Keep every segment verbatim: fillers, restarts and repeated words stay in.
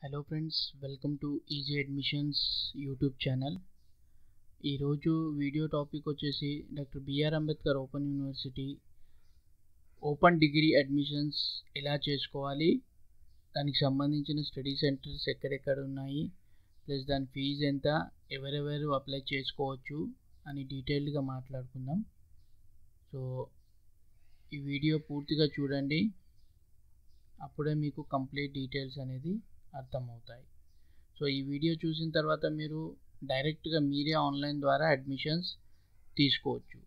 Hello friends, welcome to easy admissions YouTube channel. ఈరోజు video topic వచ్చేసి doctor BR Ambedkar open university open degree admissions ఎలా చేసుకోవాలి, దానికి సంబంధించిన స్టడీ సెంటర్స్ ఎక్కడెక్కడ ఉన్నాయి, ప్లస్ దాని ఫీజు ఎంత, ఎవరెవరు అప్లై చేసుకోవచ్చు అని డీటెయిల్డ్గా మాట్లాడుకుందాం. సో ఈ వీడియో పూర్తిగా చూడండి, అప్పుడే మీకు కంప్లీట్ డీటెయిల్స్ అనేది అర్థమవుతాయి. సో ఈ వీడియో చూసిన తర్వాత మీరు డైరెక్ట్గా మీరే ఆన్లైన్ ద్వారా అడ్మిషన్స్ తీసుకోవచ్చు.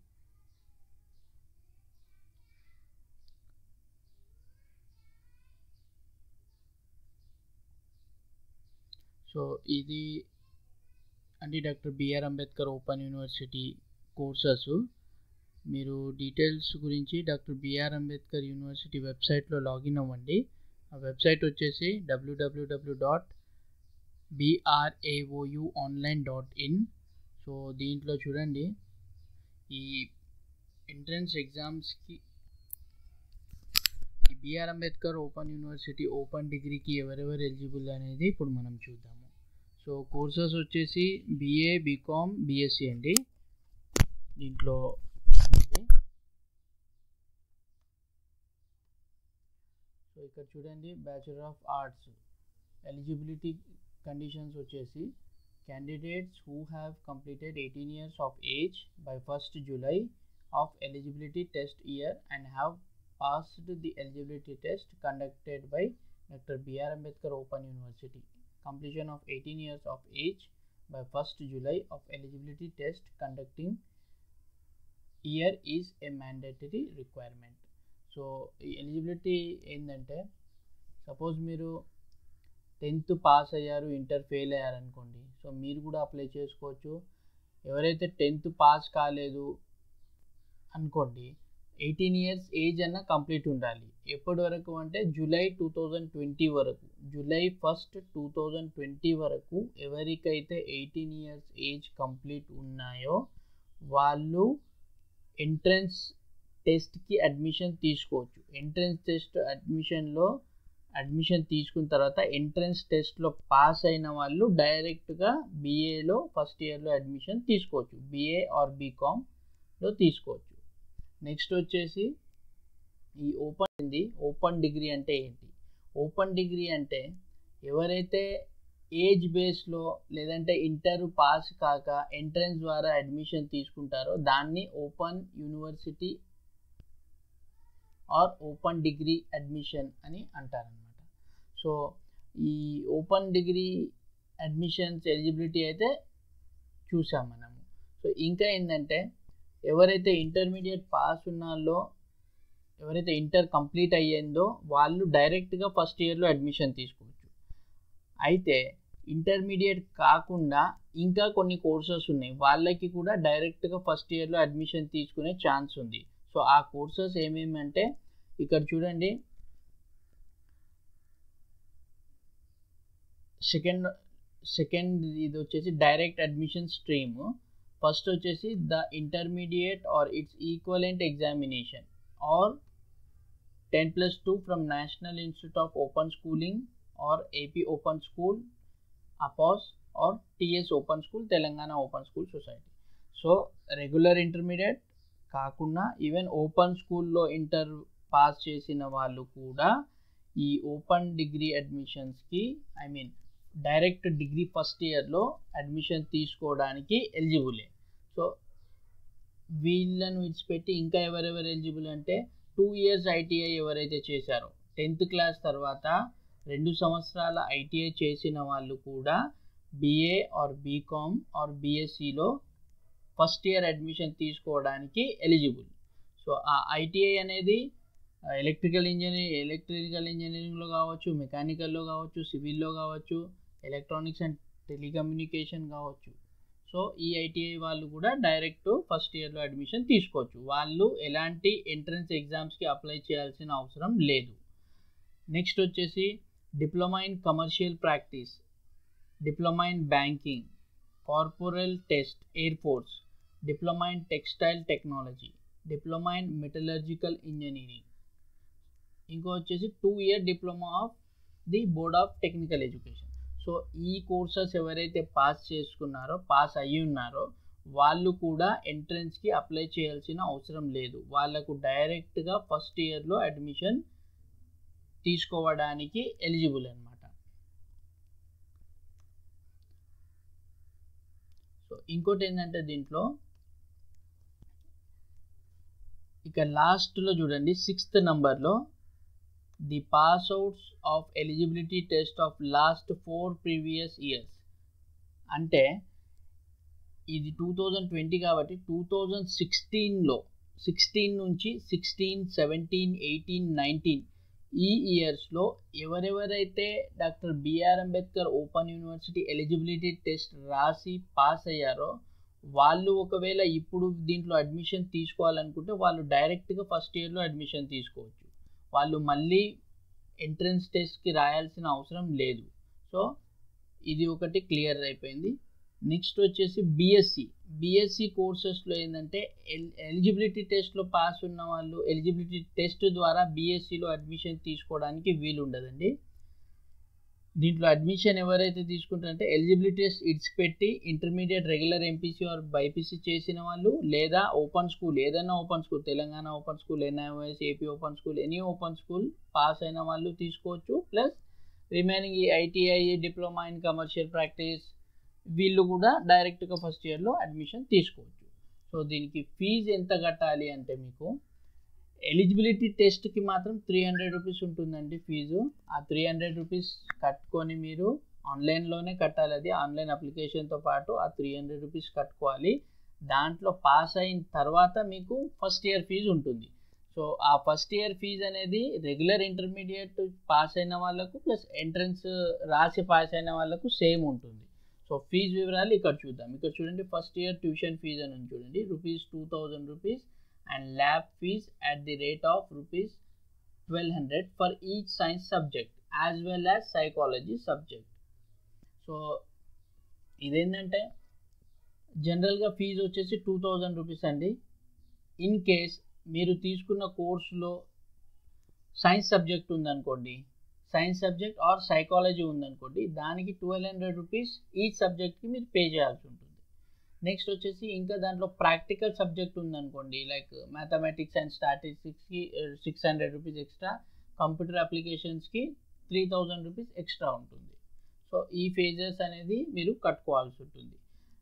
సో ఇది అంటే doctor BR Ambedkar open university courses. మీరు డీటెయిల్స్ గురించి డాక్టర్ బిఆర్ అంబేద్కర్ యూనివర్సిటీ వెబ్సైట్లో లాగిన్ అవ్వండి. ఆ వెబ్సైట్ వచ్చేసి డబ్ల్యూడబ్ల్యూడబ్ల్యూ dot BRAOU online dot in. So దీంట్లో చూడండి, ఈ ఎంట్రన్స్ ఎగ్జామ్స్కి ఈ BR Ambedkar open university open డిగ్రీకి ఎవరెవరు ఎలిజిబుల్ అనేది ఇప్పుడు మనం చూద్దాము. సో కోర్సెస్ వచ్చేసి బిఏ, బీకామ్, బిఎస్సి అండి. దీంట్లో సో ఇక్కడ చూడండి, bachelor of arts eligibility conditions వచ్చేసి candidates who have completed eighteen years of age by first July of eligibility test year and have passed the eligibility test conducted by doctor BR Ambedkar open university. Completion of eighteen years of age by first July of eligibility test conducting year is a mandatory requirement. So ఈ eligibility ఏంటంటే, suppose మీరు tenth pass అయ్యారు, inter fail అయ్యారు అనుకోండి, so మీరు కూడా apply చేసుకోవచ్చు. ఎవరైతే టెన్త్ పాస్ కాలేదు అనుకోండి, ఎయిటీన్ ఇయర్స్ ఏజ్ అన్న కంప్లీట్ ఉండాలి. ఎప్పటి వరకు అంటే జూలై టూ థౌజండ్ ట్వంటీ వరకు, July first two thousand twenty వరకు ఎవరికైతే ఎయిటీన్ ఇయర్స్ ఏజ్ కంప్లీట్ ఉన్నాయో వాళ్ళు ఎంట్రన్స్ టెస్ట్కి అడ్మిషన్ తీసుకోవచ్చు. ఎంట్రన్స్ టెస్ట్ అడ్మిషన్లో అడ్మిషన్ తీసుకున్న తర్వాత ఎంట్రన్స్ టెస్ట్లో పాస్ అయిన వాళ్ళు డైరెక్ట్గా బీఏలో ఫస్ట్ ఇయర్లో అడ్మిషన్ తీసుకోవచ్చు, బీఏ ఆర్ బీకామ్లో తీసుకోవచ్చు. నెక్స్ట్ వచ్చేసి ఈ ఓపెన్ ఉంది. ఓపెన్ డిగ్రీ అంటే ఏంటి? ఓపెన్ డిగ్రీ అంటే ఎవరైతే ఏజ్ బేస్లో లేదంటే ఇంటర్ పాస్ కాక ఎంట్రన్స్ ద్వారా అడ్మిషన్ తీసుకుంటారో దాన్ని open university or open degree admission అని అంటారనమాట. సో ఈ ఓపెన్ డిగ్రీ అడ్మిషన్స్ ఎలిజిబిలిటీ అయితే చూసాం మనము. సో ఇంకా ఏంటంటే, ఎవరైతే ఇంటర్మీడియట్ పాస్ ఉన్నాలో, ఎవరైతే ఇంటర్ కంప్లీట్ అయ్యిందో వాళ్ళు డైరెక్ట్గా ఫస్ట్ ఇయర్లో అడ్మిషన్ తీసుకోవచ్చు. అయితే ఇంటర్మీడియట్ కాకుండా ఇంకా కొన్ని కోర్సెస్ ఉన్నాయి, వాళ్ళకి కూడా డైరెక్ట్గా ఫస్ట్ ఇయర్లో అడ్మిషన్ తీసుకునే ఛాన్స్ ఉంది. సో ఆ కోర్సెస్ ఏమేమి అంటే ఇక్కడ చూడండి, సెకండ్ సెకండ్ ఇది వచ్చేసి డైరెక్ట్ అడ్మిషన్ స్ట్రీమ్. ఫస్ట్ వచ్చేసి the intermediate or its equivalent examination or ten plus two from national institute of open schooling or AP open school APOSS or TS open school, Telangana open school society. So regular intermediate కాకుండా even open స్కూల్లో inter pass చేసిన వాళ్ళు కూడా ఈ open degree అడ్మిషన్స్కి I mean direct degree first ఇయర్లో admission తీసుకోవడానికి ఎలిజిబులే. సో వీళ్ళను విడిచిపెట్టి ఇంకా ఎవరెవరు ఎలిజిబుల్ అంటే, టూ ఇయర్స్ ఐటీఐ ఎవరైతే చేశారో, టెన్త్ క్లాస్ తర్వాత రెండు సంవత్సరాల ఐటీఐ చేసిన వాళ్ళు కూడా బీఏ ఆర్ బీకామ్ ఆర్ బీఎస్సీలో ఫస్ట్ ఇయర్ అడ్మిషన్ తీసుకోవడానికి ఎలిజిబుల్. సో ఆ ఐటీఐ అనేది ఎలక్ట్రికల్ ఇంజనీరింగ్ ఎలక్ట్రికల్ ఇంజనీరింగ్లో కావచ్చు, మెకానికల్లో కావచ్చు, సివిల్లో కావచ్చు, ఎలక్ట్రానిక్స్ అండ్ టెలికమ్యూనికేషన్ కావచ్చు. సో ఈ ఐటీఐ వాళ్ళు కూడా డైరెక్ట్ ఫస్ట్ ఇయర్లో అడ్మిషన్ తీసుకోవచ్చు. వాళ్ళు ఎలాంటి ఎంట్రన్స్ ఎగ్జామ్స్కి అప్లై చేయాల్సిన అవసరం లేదు. నెక్స్ట్ వచ్చేసి diploma in commercial practice, diploma in banking, corporal test, air force, diploma in textile technology, diploma in metallurgical engineering, ఇంకో వచ్చేసి two year diploma of the board of technical education. So ఈ courses ఎవరైతే pass చేసుకున్నారో pass అయ్యి ఉన్నారో వాళ్ళు కూడా ఎంట్రన్స్కి apply చేయాల్సిన అవసరం లేదు. వాళ్ళకు డైరెక్ట్గా ఫస్ట్ ఇయర్లో అడ్మిషన్ తీసుకోవడానికి ఎలిజిబుల్ అనమాట. సో ఇంకోటి ఏంటంటే దీంట్లో ఇక లాస్ట్లో చూడండి సిక్స్త్ నెంబర్లో the pass outs of eligibility test of last four previous years. అంటే ఇది టూ థౌజండ్ ట్వంటీ కాబట్టి టూ థౌజండ్ సిక్స్టీన్లో సిక్స్టీన్ నుంచి సిక్స్టీన్ సెవెంటీన్ ఎయిటీన్ నైన్టీన్ ఈ ఇయర్స్లో ఎవరెవరైతే doctor BR Ambedkar open university eligibility test రాసి పాస్ అయ్యారో వాళ్ళు ఒకవేళ ఇప్పుడు దీంట్లో అడ్మిషన్ తీసుకోవాలనుకుంటే వాళ్ళు డైరెక్ట్గా ఫస్ట్ ఇయర్లో అడ్మిషన్ తీసుకోవచ్చు. వాళ్ళు మళ్ళీ ఎంట్రన్స్ టెస్ట్కి రాయాల్సిన అవసరం లేదు. సో ఇది ఒకటి క్లియర్ అయిపోయింది. నెక్స్ట్ వచ్చేసి బిఎస్సి బిఎస్సి కోర్సెస్లో ఏంటంటే ఎల్ ఎలిజిబిలిటీ టెస్ట్లో పాస్ ఉన్న వాళ్ళు ఎలిజిబిలిటీ టెస్ట్ ద్వారా బిఎస్సిలో అడ్మిషన్ తీసుకోవడానికి వీలు ఉండదండి. దీంట్లో అడ్మిషన్ ఎవరైతే తీసుకుంటారంటే ఎలిజిబిలిటీ టెస్ట్ ఇట్స్ పెట్టి intermediate regular MPC or BiPC చేసిన వాళ్ళు లేదా ఓపెన్ స్కూల్ ఏదైనా open school Telangana open school NIOS AP open school any open school pass అయిన వాళ్ళు తీసుకోవచ్చు. ప్లస్ రిమైనింగ్ ఈ ITI diploma in commercial practice వీళ్ళు కూడా డైరెక్ట్గా ఫస్ట్ ఇయర్లో అడ్మిషన్ తీసుకోవచ్చు. సో దీనికి ఫీజు ఎంత కట్టాలి అంటే మీకు ఎలిజిబిలిటీ టెస్ట్కి మాత్రం త్రీ హండ్రెడ్ రూపీస్ ఉంటుందండి ఫీజు. ఆ త్రీ హండ్రెడ్ రూపీస్ కట్టుకొని మీరు ఆన్లైన్లోనే కట్టాలి. అది ఆన్లైన్ అప్లికేషన్తో పాటు ఆ త్రీ హండ్రెడ్ రూపీస్ కట్టుకోవాలి. దాంట్లో పాస్ అయిన తర్వాత మీకు ఫస్ట్ ఇయర్ ఫీజు ఉంటుంది. సో ఆ ఫస్ట్ ఇయర్ ఫీజు అనేది రెగ్యులర్ ఇంటర్మీడియట్ పాస్ అయిన వాళ్ళకు ప్లస్ ఎంట్రన్స్ రాసి పాస్ అయిన వాళ్ళకు సేమ్ ఉంటుంది. సో ఫీజు వివరాలు ఇక్కడ చూద్దాం. ఇక్కడ చూడండి ఫస్ట్ ఇయర్ ట్యూషన్ ఫీజు అని చూడండి rupees two thousand rupees and lab fees at the rate of rupees twelve hundred for each science subject as well as psychology subject. So ఇదేంటంటే జనరల్గా ఫీజు వచ్చేసి టూ థౌజండ్ రూపీస్ అండి. In case మీరు తీసుకున్న కోర్సులో science subject ఉందనుకోండి science subject or psychology ఉందనుకోండి దానికి ట్వెల్వ్ హండ్రెడ్ రూపీస్ ఈచ్ సబ్జెక్ట్కి మీరు పే చేయాల్సి ఉంటుంది. నెక్స్ట్ వచ్చేసి ఇంకా దాంట్లో ప్రాక్టికల్ సబ్జెక్ట్ ఉందనుకోండి లైక్ మ్యాథమెటిక్స్ అండ్ స్టాటిస్టిక్స్కి six hundred rupees extra, computer అప్లికేషన్స్కి త్రీ థౌజండ్ రూపీస్ ఎక్స్ట్రా ఉంటుంది. సో ఈ ఫేజెస్ అనేది మీరు కట్టుకోవాల్సి ఉంటుంది.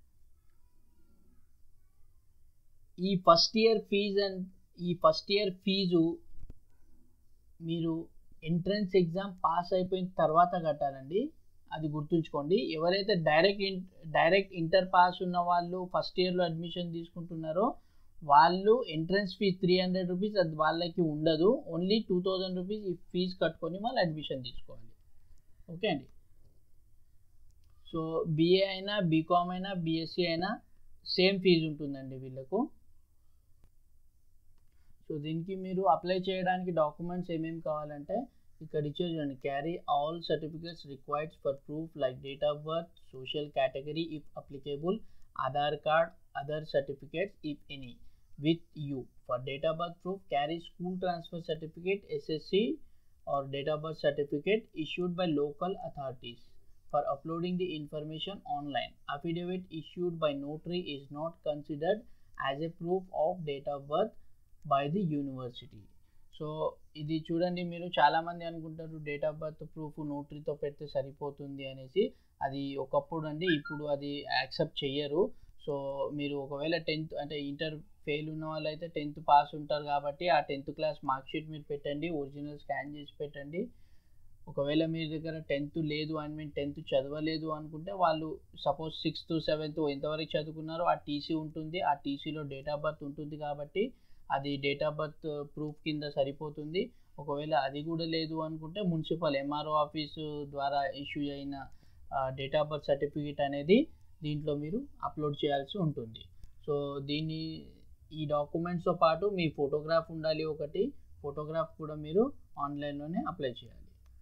ఈ ఫస్ట్ ఇయర్ ఫీజు అండ్ ఈ ఫస్ట్ ఇయర్ ఫీజు మీరు ఎంట్రన్స్ ఎగ్జామ్ పాస్ అయిపోయిన తర్వాత కట్టాలండి. అది గుర్తుంచుకోండి. ఎవరైతే direct in direct inter pass ఉన్న వాళ్ళు ఫస్ట్ ఇయర్లో అడ్మిషన్ తీసుకుంటున్నారో వాళ్ళు entrance fee three hundred rupees అది వాళ్ళకి ఉండదు. ఓన్లీ టూ థౌజండ్ రూపీస్ ఈ ఫీజు కట్టుకొని వాళ్ళు అడ్మిషన్ తీసుకోవాలి. ఓకే అండి. సో బీఏ అయినా బీకామ్ అయినా బీఎస్సీ అయినా సేమ్ ఫీజు ఉంటుందండి వీళ్ళకు. సో దీనికి మీరు అప్లై చేయడానికి డాక్యుమెంట్స్ ఏమేమి కావాలంటే ఇక్కడ ఇచ్చేది చూడండి. Carry all certificates required for proof like date of birth, social category if applicable, Aadhaar card, other certificates if any with you. For date of birth proof, carry school transfer certificate, S S C or date of birth certificate issued by local authorities. For uploading the information online, affidavit issued by notary is not considered as a proof of date of birth by the university. So ఇది చూడండి, మీరు చాలామంది అనుకుంటారు date of birth proof నోటరీతో పెడితే సరిపోతుంది అనేసి. అది ఒకప్పుడు అండి, ఇప్పుడు అది యాక్సెప్ట్ చెయ్యరు. సో మీరు ఒకవేళ టెన్త్ అంటే ఇంటర్ ఫెయిల్ ఉన్న వాళ్ళు అయితే టెన్త్ పాస్ ఉంటారు కాబట్టి ఆ టెన్త్ క్లాస్ మార్క్ షీట్ మీరు పెట్టండి, ఒరిజినల్ స్కాన్ చేసి పెట్టండి. ఒకవేళ మీ దగ్గర టెన్త్ లేదు అండ్ మీరు టెన్త్ చదవలేదు అనుకుంటే వాళ్ళు సపోజ్ సిక్స్త్ సెవెంత్ ఎంతవరకు చదువుకున్నారో ఆ టీసీ ఉంటుంది, ఆ టీసీలో డేట్ ఆఫ్ బర్త్ ఉంటుంది కాబట్టి అది డేట్ ఆఫ్ బర్త్ ప్రూఫ్ కింద సరిపోతుంది. ఒకవేళ అది కూడా లేదు అనుకుంటే మున్సిపల్ ఎంఆర్ఓ ఆఫీసు ద్వారా ఇష్యూ అయిన డేట్ ఆఫ్ బర్త్ సర్టిఫికేట్ అనేది దీంట్లో మీరు అప్లోడ్ చేయాల్సి ఉంటుంది. సో దీన్ని ఈ డాక్యుమెంట్స్తో పాటు మీ ఫోటోగ్రాఫ్ ఉండాలి ఒకటి, ఫోటోగ్రాఫ్ కూడా మీరు ఆన్లైన్లోనే అప్లై చేయాలి.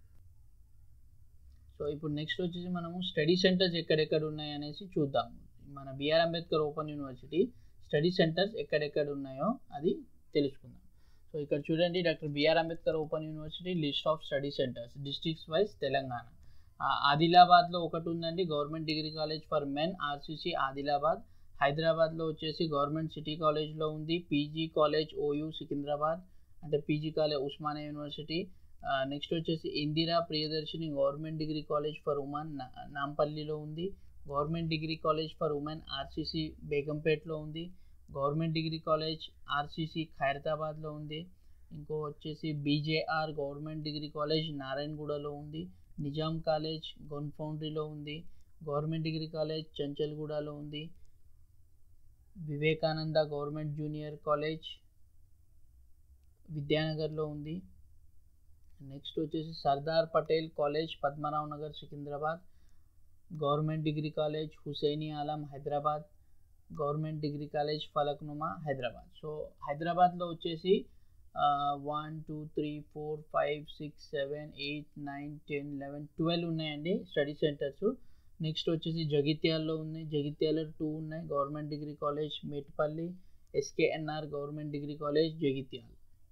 సో ఇప్పుడు నెక్స్ట్ వచ్చేసి మనము స్టడీ సెంటర్స్ ఎక్కడెక్కడ ఉన్నాయి అనేసి చూద్దాం. మన BR Ambedkar open university study centers ఎక్కడెక్కడ ఉన్నాయో అది తెలుసుకుందాం. సో ఇక్కడ చూడండి, doctor BR Ambedkar open university list of study centers districts wise Telangana. ఆదిలాబాద్లో ఒకటి ఉందండి government degree college for men RCC Adilabad. హైదరాబాద్లో వచ్చేసి గవర్నమెంట్ సిటీ కాలేజ్లో ఉంది. పీజీ కాలేజ్ ఓయూ సికింద్రాబాద్ అంటే PG college Osmania university. Next వచ్చేసి Indira Priyadarshini government degree college for women నాంపల్లిలో ఉంది. Government degree college for women RCC బేగంపేట్లో ఉంది. గవర్నమెంట్ డిగ్రీ కాలేజ్ ఆర్సీసీ ఖైరతాబాద్లో ఉంది. ఇంకో వచ్చేసి బీజేఆర్ గవర్నమెంట్ డిగ్రీ కాలేజ్ నారాయణగూడలో ఉంది. నిజాం కాలేజ్ గొన్ఫౌండ్రీలో ఉంది. గవర్నమెంట్ డిగ్రీ కాలేజ్ చంచల్గూడలో ఉంది. వివేకానంద గవర్నమెంట్ జూనియర్ కాలేజ్ విద్యానగర్లో ఉంది. నెక్స్ట్ వచ్చేసి Sardar Patel college Padmanabh Nagar Secunderabad. Government degree college Hussaini Alam Hyderabad. Government degree college Falaknuma Hyderabad. So హైదరాబాద్లో వచ్చేసి one two three four five six seven eight nine ten eleven twelve ఉన్నాయండి స్టడీ సెంటర్స్. నెక్స్ట్ వచ్చేసి జగిత్యాలలో ఉన్నాయి. జగిత్యాల టూ ఉన్నాయి. Government degree college Metpally. SKNR government degree college Jagtial.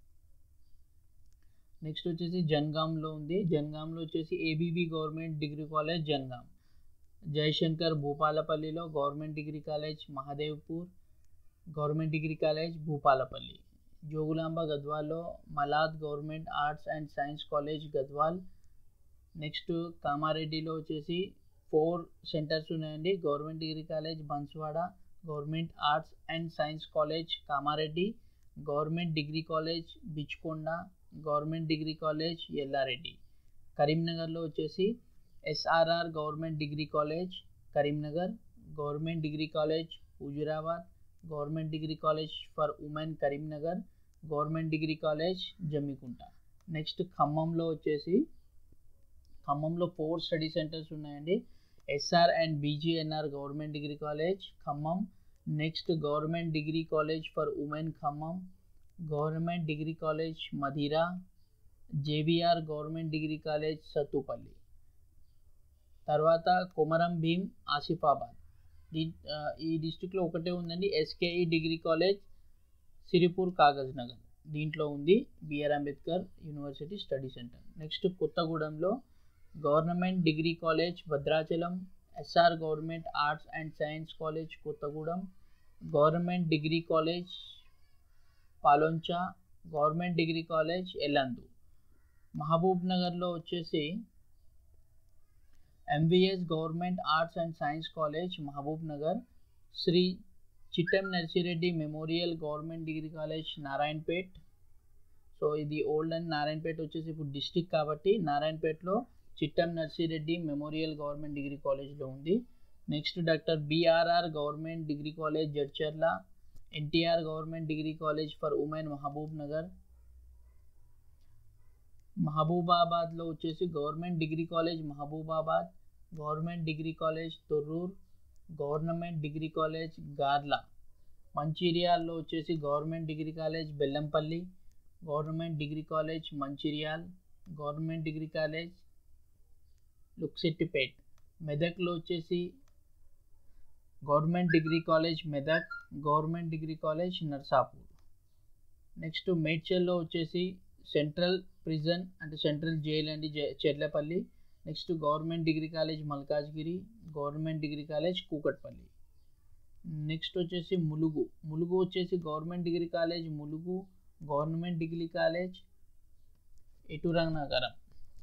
Next వచ్చేసి జన్గాంలో ఉంది. జన్గాంలో వచ్చేసి ABB government degree college Jangaon. Jayashankar భూపాలపల్లిలో government degree college Mahadevpur government degree college Bhupalpally. Jogulamba గద్వాల్లో Malad government arts and science college Gadwal. Next కామారెడ్డిలో వచ్చేసి ఫోర్ సెంటర్స్ ఉన్నాయండి. Government degree college Banswada, government arts and science college Kamareddy, government degree college Bichkonda, government degree college Yellareddy. కరీంనగర్లో వచ్చేసి SRR government degree college Karimnagar, government degree college Huzurabad, government degree college for women Karimnagar, government degree college Jammikunta. Next ఖమ్మంలో వచ్చేసి ఖమ్మంలో four study centers ఉన్నాయండి. SR and BGNR government degree college Khammam. Next government degree college for women Khammam, government degree college Madhira, JBR government degree college Sathupalli. తర్వాత కొమరం భీం ఆసిఫాబాద్. దీ ఈ డిస్టిక్లో ఒకటే ఉందండి SKE degree college Sirpur Kagaz Nagar దీంట్లో ఉంది BR Ambedkar university study center. Next కొత్తగూడెంలో government degree college Bhadrachalam, SR government arts and science college Kothagudem, government degree college Paloncha, government degree college Yellandu. మహబూబ్ నగర్లో వచ్చేసి MVS government arts and science college Mahabubnagar, Shri Chittem Narsireddy memorial government degree college Narayanpet. So ఇది old and Narayanpet వచ్చేసి ఇప్పుడు district కాబట్టి నారాయణపేటలో Chittem Narsireddy memorial government degree కాలేజ్లో ఉంది. Next doctor BRR government degree college Jadcherla, NTR government degree college for women Mahabubnagar. మహబూబాబాద్లో వచ్చేసి government degree college Mahabubabad, government degree college Thorrur, government degree college Garla. మంచిర్యాల్లో వచ్చేసి government degree college Bellampalli, government degree college Mancherial, government degree college Luxettipet. మెదక్లో వచ్చేసి government degree college Medak, government degree college Narsapur. Next మేడ్చల్లో వచ్చేసి central prison అంటే central jail అండి Cherlapally. Next government degree college Malkajgiri, government degree college Kukatpally. Next వచ్చేసి ములుగు. ములుగు వచ్చేసి government degree college Mulugu, government degree college Eturnagaram.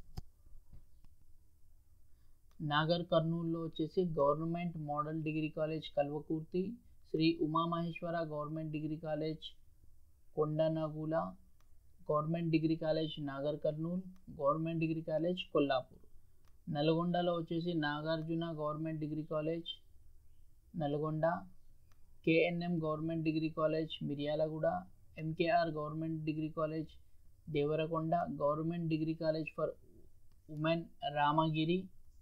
నాగర్ కర్నూల్లో వచ్చేసి government model degree college Kalwakurthy, Shri Umamaheshwara government degree college Kondanagula, government degree college Nagarkurnool, government degree college Kollapur. నల్గొండలో వచ్చేసి Nagarjuna government degree college Nalgonda, KNM government degree college Miryalaguda, MKR government degree college Devarakonda, government degree college for women Ramagiri.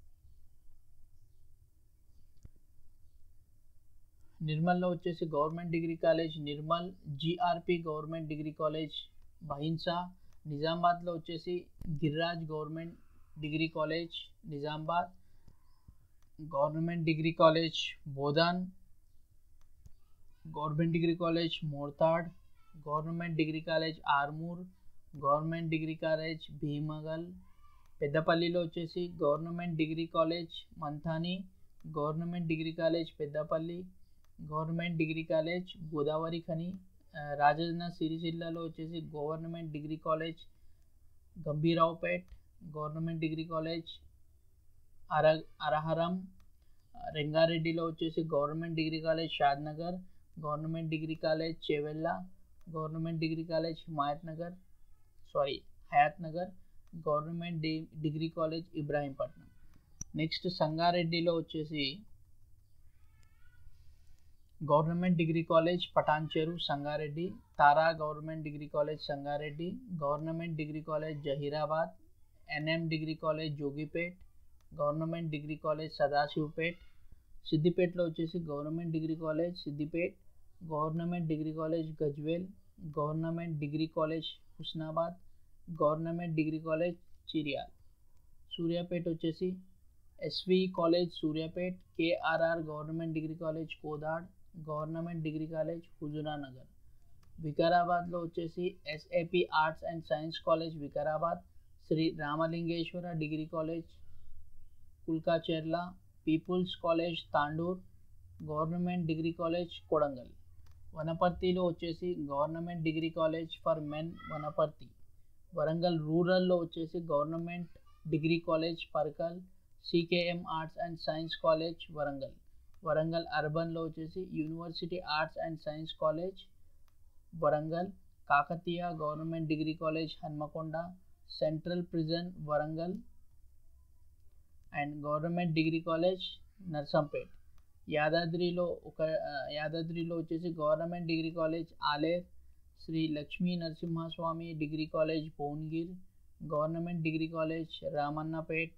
నిర్మల్లో వచ్చేసి government degree college Nirmal, GRP government degree college Bhainsa. నిజామాబాద్లో వచ్చేసి Giriraj government degree college Nizamabad, government degree college Bodhan, government degree college Morthad, government degree college Armoor, government degree college Bheemgal, పెద్దపల్లిలో వచ్చేసి government degree college మంథాని, government degree college Peddapalli, government degree college Godavarikhani. Rajanna సిరిసిల్లలో వచ్చేసి government degree college Gambhiraopet, government degree college అర అరహరం. రంగారెడ్డిలో వచ్చేసి government degree college Shadnagar, government degree college Chevella, government degree college Himayatnagar sorry Hayathnagar, government డి degree college Ibrahimpatnam. Next సంగారెడ్డిలో వచ్చేసి government degree college Patancheru Sangareddy, Tara government degree college Sangareddy, government degree college Zaheerabad, NM degree college Jogipet, government degree college Sadasivpet. సిద్దిపేటలో వచ్చేసి government degree college Siddipet, government degree college Gajwel, government degree college Husnabad, government degree college Cheriyal. Suryapet వచ్చేసి SV college Suryapet, KRR government degree college Kodad, government degree college Huzurnagar. వికారాబాద్లో వచ్చేసి SAP arts and science college Vikarabad, Shri Ramalingeshwara degree college Kulkacherla, people's college Tandur, government degree college Kodangal. వనపర్తిలో వచ్చేసి government degree college for men Wanaparthy. Warangal రూరల్లో వచ్చేసి government degree college Parkal, CKM arts and science college Warangal. Warangal అర్బన్లో వచ్చేసి university arts and science college Warangal, Kakatiya government degree college Hanamkonda, central prison Warangal and government degree college Narsampet. యాదాద్రిలో ఒక యాదాద్రిలో వచ్చేసి government degree college Aler, Shri Lakshmi Narasimhaswamy degree college Bhuvanagiri, government degree college Ramannapet,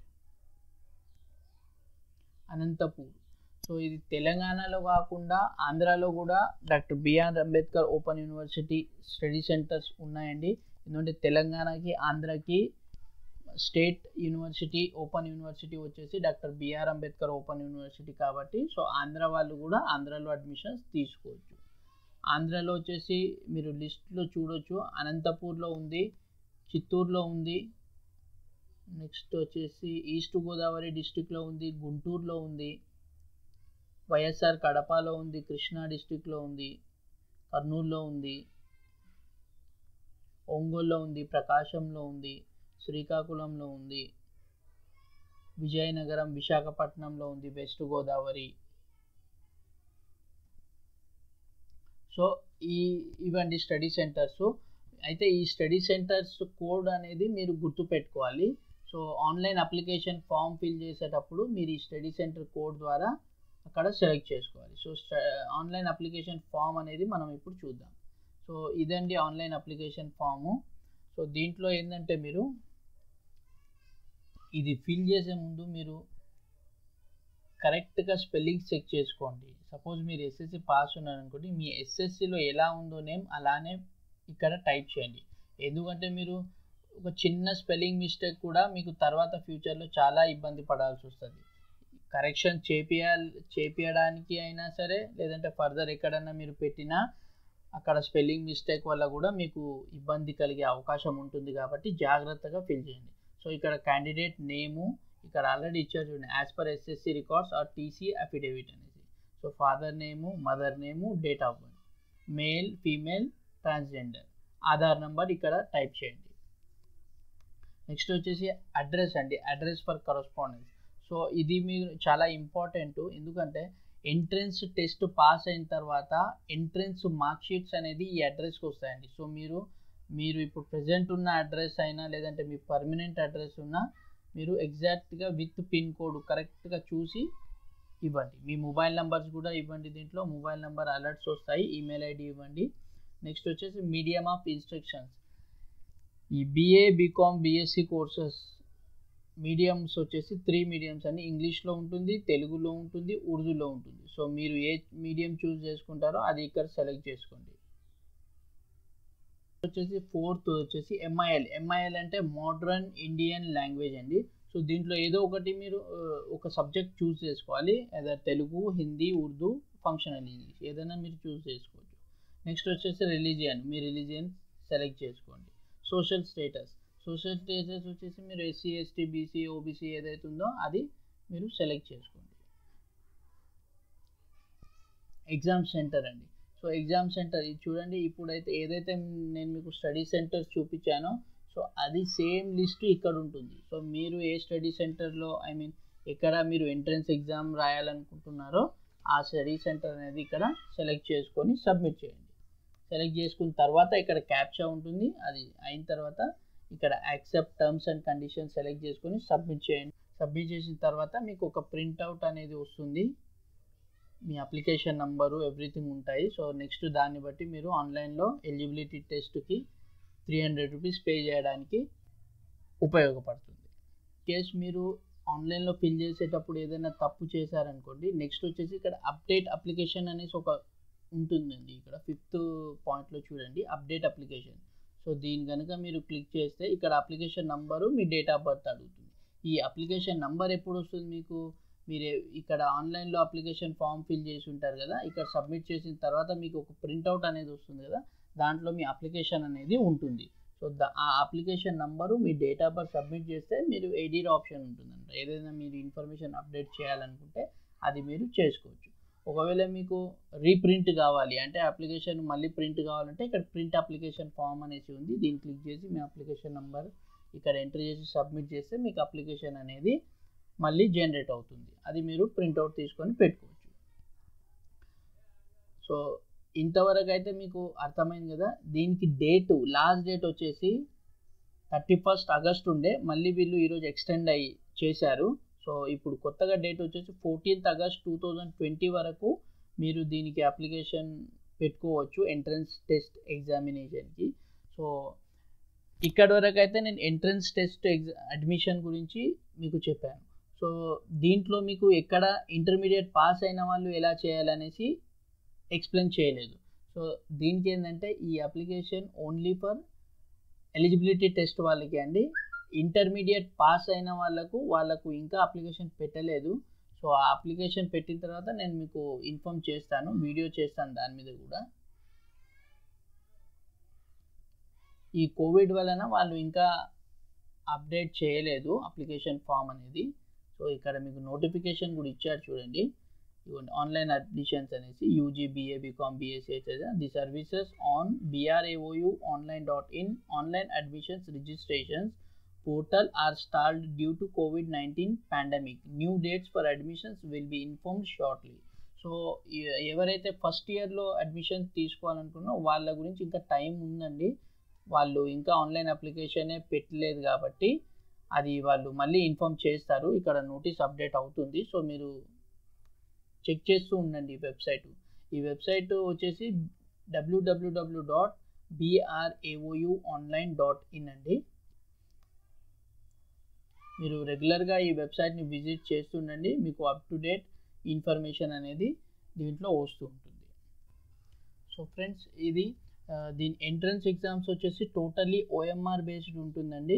Anantapur. So ఇది తెలంగాణలో కాకుండా ఆంధ్రాలో కూడా doctor BR Ambedkar open university study centers ఉన్నాయండి. ఎందుకంటే తెలంగాణకి ఆంధ్రాకి స్టేట్ యూనివర్సిటీ ఓపెన్ యూనివర్సిటీ వచ్చేసి doctor BR Ambedkar open university కాబట్టి సో ఆంధ్ర వాళ్ళు కూడా ఆంధ్రాలో అడ్మిషన్స్ తీసుకోవచ్చు. ఆంధ్రాలో వచ్చేసి మీరు లిస్ట్లో చూడొచ్చు, అనంతపూర్లో ఉంది, చిత్తూరులో ఉంది, నెక్స్ట్ వచ్చేసి ఈస్ట్ గోదావరి డిస్టిక్లో ఉంది, గుంటూరులో ఉంది, వైఎస్ఆర్ కడపలో ఉంది, కృష్ణా డిస్టిక్లో ఉంది, కర్నూలులో ఉంది, ఒంగోలులో ఉంది, ప్రకాశంలో ఉంది, శ్రీకాకుళంలో ఉంది, విజయనగరం విశాఖపట్నంలో ఉంది, వెస్ట్ గోదావరి. సో ఈ ఇవండి స్టడీ సెంటర్స్. అయితే ఈ స్టడీ సెంటర్స్ కోడ్ అనేది మీరు గుర్తుపెట్టుకోవాలి. So online application form fill చేసేటప్పుడు మీరు ఈ స్టడీ సెంటర్ కోడ్ ద్వారా అక్కడ సెలెక్ట్ చేసుకోవాలి. సో ఆన్లైన్ అప్లికేషన్ ఫామ్ అనేది మనం ఇప్పుడు చూద్దాం. సో ఇదండి ఆన్లైన్ అప్లికేషన్ ఫాము. సో దీంట్లో ఏంటంటే మీరు ఇది ఫిల్ చేసే ముందు మీరు కరెక్ట్గా స్పెల్లింగ్ చెక్ చేసుకోండి. సపోజ్ మీరు ఎస్ఎస్సి పాస్ ఉన్నారనుకోండి, మీ ఎస్ఎస్సిలో ఎలా ఉందో నేమ్ అలానే ఇక్కడ టైప్ చేయండి. ఎందుకంటే మీరు ఒక చిన్న స్పెల్లింగ్ మిస్టేక్ కూడా మీకు తర్వాత ఫ్యూచర్లో చాలా ఇబ్బంది పడాల్సి వస్తుంది. కరెక్షన్ చేపియాలి చేపించడానికి అయినా సరే, లేదంటే ఫర్దర్ ఎక్కడన్నా మీరు పెట్టినా అక్కడ స్పెల్లింగ్ మిస్టేక్ వల్ల కూడా మీకు ఇబ్బంది కలిగే అవకాశం ఉంటుంది కాబట్టి జాగ్రత్తగా ఫిల్ చేయండి. సో ఇక్కడ క్యాండిడేట్ నేము ఇక్కడ ఆల్రెడీ ఇచ్చారు చూడండి, as per SSC records or TC affidavit అనేసి. So father name, mother name, date of birth, male, female, transgender, Aadhaar number ఇక్కడ టైప్ చేయండి. నెక్స్ట్ వచ్చేసి అడ్రస్ అండి, అడ్రస్ ఫర్ కరస్పాండెన్స్. సో ఇది మీరు చాలా ఇంపార్టెంట్, ఎందుకంటే ఎంట్రన్స్ టెస్ట్ పాస్ అయిన తర్వాత ఎంట్రన్స్ మార్క్ షీట్స్ అనేది ఈ అడ్రస్కి వస్తాయండి. సో మీరు మీరు ఇప్పుడు ప్రజెంట్ ఉన్న అడ్రస్ అయినా లేదంటే మీ పర్మనెంట్ అడ్రస్ ఉన్నా మీరు ఎగ్జాక్ట్గా విత్ పిన్ కోడ్ కరెక్ట్గా చూసి ఇవ్వండి. మీ మొబైల్ నెంబర్స్ కూడా ఇవ్వండి, దీంట్లో మొబైల్ నెంబర్ అలర్ట్స్ వస్తాయి, ఈమెయిల్ ఐడి ఇవ్వండి. నెక్స్ట్ వచ్చేసి మీడియం ఆఫ్ ఇన్స్ట్రక్షన్స్. ఈ BA, BCom, BSc courses mediums వచ్చేసి త్రీ మీడియంస్ అని, ఇంగ్లీష్లో ఉంటుంది, తెలుగులో ఉంటుంది, ఉర్దూలో ఉంటుంది. సో మీరు ఏ మీడియం చూస్ చేసుకుంటారో అది ఇక్కడ సెలెక్ట్ చేసుకోండి. వచ్చేసి ఫోర్త్ వచ్చేసి ఎంఐఎల్. ఎంఐఎల్ అంటే మోడ్రన్ ఇండియన్ లాంగ్వేజ్ అండి. సో దీంట్లో ఏదో ఒకటి మీరు ఒక సబ్జెక్ట్ చూస్ చేసుకోవాలి, ఏదో తెలుగు, హిందీ, ఉర్దూ, ఫంక్షనల్ ఇంగ్లీష్ ఏదైనా మీరు చూస్ చేసుకోవచ్చు. నెక్స్ట్ వచ్చేసి రిలీజియన్, మీ రిలీజియన్ సెలెక్ట్ చేసుకోండి. Social status. సోషల్ స్టేటస్ వచ్చేసి మీరు ఎస్సీ ఎస్టీ బీసీ ఓబీసీ ఏదైతే ఉందో అది మీరు సెలెక్ట్ చేసుకోండి. ఎగ్జామ్ సెంటర్ అండి. సో ఎగ్జామ్ సెంటర్ ఇది చూడండి, ఇప్పుడైతే ఏదైతే నేను మీకు స్టడీ సెంటర్స్ చూపించానో సో అది సేమ్ లిస్ట్ ఇక్కడ ఉంటుంది. సో మీరు ఏ స్టడీ సెంటర్లో ఐ మీన్ ఎక్కడ మీరు ఎంట్రన్స్ ఎగ్జామ్ రాయాలనుకుంటున్నారో ఆ స్టడీ సెంటర్ అనేది ఇక్కడ సెలెక్ట్ చేసుకొని సబ్మిట్ చేయండి. సెలెక్ట్ చేసుకున్న తర్వాత ఇక్కడ క్యాప్చా ఉంటుంది, అది అయిన తర్వాత ఇక్కడ accept terms and conditions select చేసుకొని సబ్మిట్ చేయండి. సబ్మిట్ చేసిన తర్వాత మీకు ఒక ప్రింట్అవుట్ అనేది వస్తుంది, మీ అప్లికేషన్ నంబరు ఎవ్రీథింగ్ ఉంటాయి. సో నెక్స్ట్ దాన్ని బట్టి మీరు ఆన్లైన్లో ఎలిజిబిలిటీ టెస్ట్కి త్రీ హండ్రెడ్ రూపీస్ పే చేయడానికి ఉపయోగపడుతుంది. కేస్ మీరు ఆన్లైన్లో ఫిల్ చేసేటప్పుడు ఏదైనా తప్పు చేశారనుకోండి, నెక్స్ట్ వచ్చేసి ఇక్కడ అప్డేట్ అప్లికేషన్ అనేసి ఒక ఉంటుందండి. ఇక్కడ ఫిఫ్త్ పాయింట్లో చూడండి అప్డేట్ అప్లికేషన్. సో దీని కనుక మీరు క్లిక్ చేస్తే ఇక్కడ అప్లికేషన్ నంబరు మీ డేట్ ఆఫ్ బర్త్ అడుగుతుంది. ఈ అప్లికేషన్ నంబర్ ఎప్పుడు వస్తుంది మీకు, మీరు ఇక్కడ ఆన్లైన్లో అప్లికేషన్ ఫామ్ ఫిల్ చేసి ఉంటారు కదా, ఇక్కడ సబ్మిట్ చేసిన తర్వాత మీకు ఒక ప్రింట్అవుట్ అనేది వస్తుంది కదా, దాంట్లో మీ అప్లికేషన్ అనేది ఉంటుంది. సో ద ఆ అప్లికేషన్ నంబరు మీ డేట్ ఆఫ్ బర్త్ సబ్మిట్ చేస్తే మీరు ఎడిట్ ఆప్షన్ ఉంటుందంట. ఏదైనా మీరు ఇన్ఫర్మేషన్ అప్డేట్ చేయాలనుకుంటే అది మీరు చేసుకోవచ్చు. ఒకవేళ మీకు రీప్రింట్ కావాలి అంటే అప్లికేషన్ మళ్ళీ ప్రింట్ కావాలంటే ఇక్కడ ప్రింట్ అప్లికేషన్ ఫామ్ అనేసి ఉంది, దీన్ని క్లిక్ చేసి మీ అప్లికేషన్ నెంబర్ ఇక్కడ ఎంటర్ చేసి సబ్మిట్ చేస్తే మీకు అప్లికేషన్ అనేది మళ్ళీ జనరేట్ అవుతుంది. అది మీరు ప్రింట్అవుట్ తీసుకొని పెట్టుకోవచ్చు. సో ఇంతవరకు అయితే మీకు అర్థమైంది కదా. దీనికి డేటు లాస్ట్ డేట్ వచ్చేసి థర్టీ ఫస్ట్ ఆగస్ట్ ఉండే, మళ్ళీ వీళ్ళు ఈరోజు ఎక్స్టెండ్ అయ్యి చేశారు. సో ఇప్పుడు కొత్తగా డేట్ వచ్చేసి fourteenth August two thousand twenty వరకు మీరు దీనికి అప్లికేషన్ పెట్టుకోవచ్చు ఎంట్రన్స్ టెస్ట్ ఎగ్జామినేషన్కి. సో ఇక్కడ వరకు అయితే నేను ఎంట్రన్స్ టెస్ట్ ఎగ్జా అడ్మిషన్ గురించి మీకు చెప్పాను. సో దీంట్లో మీకు ఎక్కడ ఇంటర్మీడియట్ పాస్ అయిన వాళ్ళు ఎలా చేయాలనేసి ఎక్స్ప్లెయిన్ చేయలేదు. సో దీనికి ఏంటంటే ఈ application only for eligibility test వాళ్ళకి అండి. ఇంటర్మీడియట్ పాస్ అయిన వాళ్ళకు వాళ్ళకు ఇంకా అప్లికేషన్ పెట్టలేదు. సో ఆ అప్లికేషన్ పెట్టిన తర్వాత నేను మీకు ఇన్ఫామ్ చేస్తాను, వీడియో చేస్తాను దాని మీద కూడా. ఈ కోవిడ్ వలన వాళ్ళు ఇంకా అప్డేట్ చేయలేదు అప్లికేషన్ ఫామ్ అనేది. సో ఇక్కడ మీకు నోటిఫికేషన్ కూడా ఇచ్చారు చూడండి, ఆన్లైన్ అడ్మిషన్స్ అనేసి UG BA BCom BSc the services on BRAOU online dot in online admissions registrations portal are stalled due to COVID nineteen pandemic. New dates for admissions will be informed shortly. So ఎవరైతే first ఇయర్లో admission తీసుకోవాలనుకున్నారో వాళ్ళ గురించి ఇంకా time ఉందండి. వాళ్ళు ఇంకా online అప్లికేషనే పెట్టలేదు కాబట్టి అది వాళ్ళు మళ్ళీ ఇన్ఫామ్ చేస్తారు. ఇక్కడ నోటీస్ అప్డేట్ అవుతుంది. సో మీరు చెక్ చేస్తూ ఉండండి ఈ వెబ్సైట్. ఈ వెబ్సైట్ వచ్చేసి డబ్ల్యూడబ్ల్యూడబ్ల్యూ dot BRAOU online dot in అండి. మీరు రెగ్యులర్గా ఈ వెబ్సైట్ని విజిట్ చేస్తుండండి, మీకు అప్ టు డేట్ ఇన్ఫర్మేషన్ అనేది దీంట్లో వస్తూ ఉంటుంది. సో ఫ్రెండ్స్ ఇది దీని ఎంట్రన్స్ ఎగ్జామ్స్ వచ్చేసి టోటల్లీ ఓఎంఆర్ బేస్డ్ ఉంటుందండి.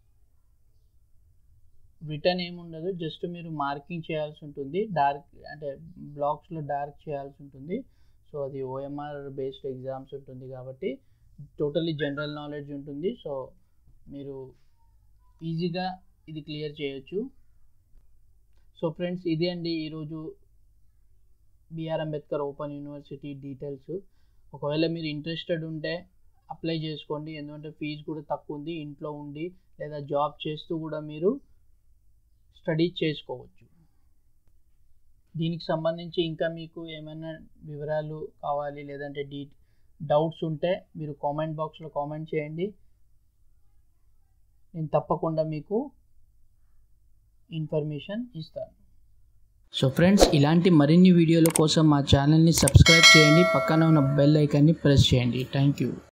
రిటర్న్ ఏముండదు, జస్ట్ మీరు మార్కింగ్ చేయాల్సి ఉంటుంది, డార్క్ అంటే బ్లాక్స్లో డార్క్ చేయాల్సి ఉంటుంది. సో అది ఓఎంఆర్ బేస్డ్ ఎగ్జామ్స్ ఉంటుంది కాబట్టి టోటల్లీ జనరల్ నాలెడ్జ్ ఉంటుంది. సో మీరు ఈజీగా ఇది క్లియర్ చేయొచ్చు. సో ఫ్రెండ్స్ ఇది అండి ఈరోజు BR Ambedkar open university details. ఒకవేళ మీరు ఇంట్రెస్టెడ్ ఉంటే అప్లై చేసుకోండి, ఎందుకంటే ఫీజు కూడా తక్కువ ఉంది. ఇంట్లో ఉండి లేదా జాబ్ చేస్తూ కూడా మీరు స్టడీ చేసుకోవచ్చు. దీనికి సంబంధించి ఇంకా మీకు ఏమైనా వివరాలు కావాలి లేదంటే డీ డౌట్స్ ఉంటే మీరు కామెంట్ బాక్స్లో కామెంట్ చేయండి, నేను తప్పకుండా మీకు ఇన్ఫర్మేషన్ ఇస్తాను. సో ఫ్రెండ్స్ ఇలాంటి మరిన్ని వీడియోల కోసం మా ఛానల్ని సబ్స్క్రైబ్ చేయండి, పక్కన ఉన్న బెల్ ఐకాన్ని ప్రెస్ చేయండి. Thank you.